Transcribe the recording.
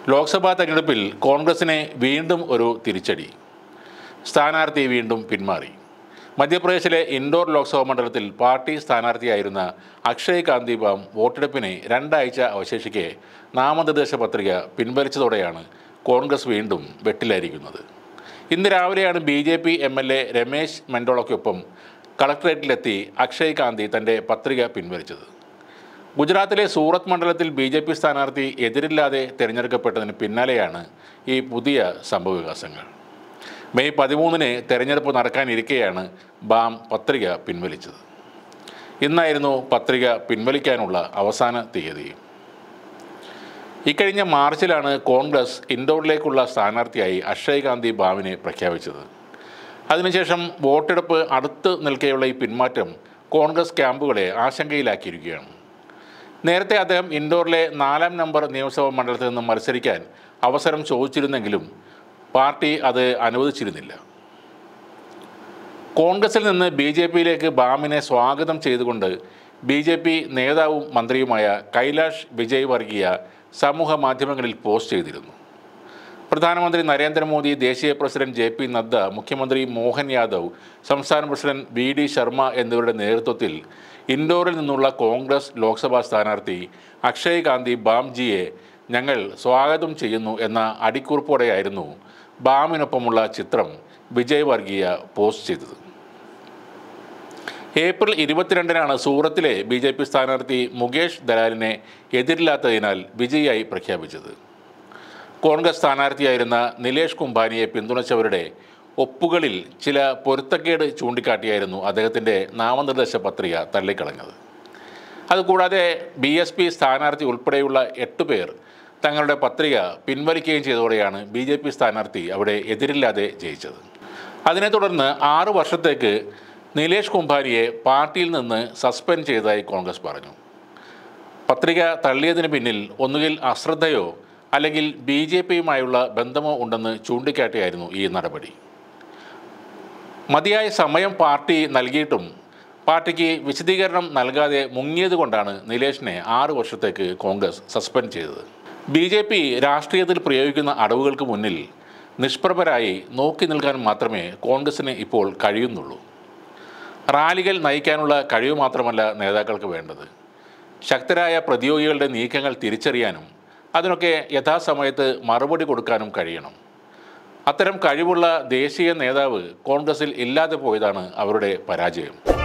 ലോക്സഭാ തെരഞ്ഞെടുപ്പിൽ കോൺഗ്രസിനെ വീണ്ടും ഒരു തിരിച്ചടി. സ്ഥാനാർത്ഥി വീണ്ടും പിന്മാറി. മധ്യപ്രദേശിലെ ഇൻഡോർ ലോക്സഭാ മണ്ഡലത്തിൽ പാർട്ടി സ്ഥാനാർത്ഥിയായിരുന്ന അക്ഷയ് കാന്തി ബാം വോട്ടെടുപ്പിന് 2 ആഴ്ച അവശേഷിക്കെ നാമനിർദ്ദേശ പത്രിക പിൻവലിച്ചതോടെയാണ് കോൺഗ്രസ് വീണ്ടും വെട്ടിലായിരിക്കുന്നത്. ഇന്ന് രാവിലെയാണ് BJP MLA രമേശ് മെൻഡോളയ്ക്കൊപ്പം കളക്ടറേറ്റിലെത്തി അക്ഷയ് കാന്തി തൻ്റെ പത്രിക പിൻവലിച്ചത്. ഗുജറാത്തിലെ സൂറത്ത് മണ്ഡലത്തിൽ BJP സ്ഥാനാർത്ഥി എതിരില്ലാതെ തിരഞ്ഞെടുക്കപ്പെട്ടതിന് പിന്നാലെയാണ് ഈ പുതിയ സംഭവവികാസങ്ങൾ. മെയ് 13-ന് തെരഞ്ഞെടുപ്പ് നടക്കാനിരിക്കെയാണ് ബാം പത്രിക പിൻവലിച്ചത്. ഇന്നായിരുന്നു പത്രിക പിൻവലിക്കാനുള്ള അവസാന തീയതി. ഇക്കഴിഞ്ഞ മാർച്ചിലാണ് കോൺഗ്രസ് ഇൻഡോറിലേക്കുള്ള സ്ഥാനാർത്ഥിയായി അക്ഷയ് കാന്തി ബാമിനെ പ്രഖ്യാപിച്ചത്. അതിനുശേഷം വോട്ടെടുപ്പ് അടുത്ത് നിൽക്കെയുള്ള ഈ പിന്മാറ്റം കോൺഗ്രസ് ക്യാമ്പുകളെ ആശങ്കയിലാക്കിയിരിക്കുകയാണ്. നേരത്തെ അദ്ദേഹം ഇൻഡോറിലെ 4-ാം നമ്പർ നിയമസഭാ മണ്ഡലത്തിൽ നിന്ന് മത്സരിക്കാൻ അവസരം ചോദിച്ചിരുന്നെങ്കിലും പാർട്ടി അത് അനുവദിച്ചിരുന്നില്ല. കോൺഗ്രസിൽ നിന്ന് BJPയിലേക്ക് ബാമിനെ സ്വാഗതം ചെയ്തുകൊണ്ട് BJP നേതാവും മന്ത്രിയുമായ കൈലാഷ് വിജയ് വർഗീയ സമൂഹ മാധ്യമങ്ങളിൽ പോസ്റ്റ് ചെയ്തിരുന്നു. പ്രധാനമന്ത്രി നരേന്ദ്രമോദി, ദേശീയ പ്രസിഡന്റ് JP നദ്ദ, മുഖ്യമന്ത്രി മോഹൻ യാദവ്, സംസ്ഥാന പ്രസിഡന്റ് VD ശർമ്മ എന്നിവരുടെ നേതൃത്വത്തിൽ ഇൻഡോറിൽ നിന്നുള്ള കോൺഗ്രസ് ലോക്സഭാ സ്ഥാനാർത്ഥി അക്ഷയ് കാന്തി ബാംജിയെ ഞങ്ങൾ സ്വാഗതം ചെയ്യുന്നു എന്ന അടിക്കുറിപ്പോടെയായിരുന്നു ബാമിനൊപ്പമുള്ള ചിത്രം വിജയ് വർഗീയ പോസ്റ്റ് ചെയ്തത്. ഏപ്രിൽ 22-നാണ് സൂറത്തിലെ BJP സ്ഥാനാർത്ഥി മുകേഷ് ദലാലിനെ എതിരില്ലാത്തതിനാൽ വിജയിയായി പ്രഖ്യാപിച്ചത്. കോൺഗ്രസ് സ്ഥാനാർത്ഥിയായിരുന്ന നിലേഷ് കുംഭാനിയെ പിന്തുണച്ചവരുടെ ഒപ്പുകളിൽ ചില പൊരുത്തക്കേട് ചൂണ്ടിക്കാട്ടിയായിരുന്നു അദ്ദേഹത്തിൻ്റെ നാമനിർദ്ദേശ പത്രിക തള്ളിക്കളഞ്ഞത്. അതുകൂടാതെ BSP സ്ഥാനാർത്ഥി ഉൾപ്പെടെയുള്ള 8 പേർ തങ്ങളുടെ പത്രിക പിൻവലിക്കുകയും ചെയ്തതോടെയാണ് BJP സ്ഥാനാർത്ഥി അവിടെ എതിരില്ലാതെ ജയിച്ചത്. അതിനെ തുടർന്ന് 6 വർഷത്തേക്ക് നിലേഷ് കുംഭാനിയെ പാർട്ടിയിൽ നിന്ന് സസ്പെൻഡ് ചെയ്തതായി കോൺഗ്രസ് പറഞ്ഞു. പത്രിക തള്ളിയതിന് പിന്നിൽ ഒന്നുകിൽ അശ്രദ്ധയോ അല്ലെങ്കിൽ BJPയുമായുള്ള ബന്ധമോ ഉണ്ടെന്ന് ചൂണ്ടിക്കാട്ടിയായിരുന്നു ഈ നടപടി. മതിയായ സമയം പാർട്ടി നൽകിയിട്ടും പാർട്ടിക്ക് വിശദീകരണം നൽകാതെ മുങ്ങിയതുകൊണ്ടാണ് നിലേഷിനെ 6 വർഷത്തേക്ക് കോൺഗ്രസ് സസ്പെൻഡ് ചെയ്തത്. BJP രാഷ്ട്രീയത്തിൽ പ്രയോഗിക്കുന്ന അടവുകൾക്ക് മുന്നിൽ നിഷ്പ്രഭരായി നോക്കി നിൽക്കാൻ മാത്രമേ കോൺഗ്രസിന് ഇപ്പോൾ കഴിയുന്നുള്ളൂ. റാലികൾ നയിക്കാനുള്ള കഴിവ് മാത്രമല്ല നേതാക്കൾക്ക് വേണ്ടത്. ശക്തരായ പ്രതിയോഗികളുടെ നീക്കങ്ങൾ തിരിച്ചറിയാനും അതിനൊക്കെ യഥാസമയത്ത് മറുപടി കൊടുക്കാനും കഴിയണം. അത്തരം കഴിവുള്ള ദേശീയ നേതാവ് കോൺഗ്രസിൽ ഇല്ലാതെ പോയതാണ് അവരുടെ പരാജയം.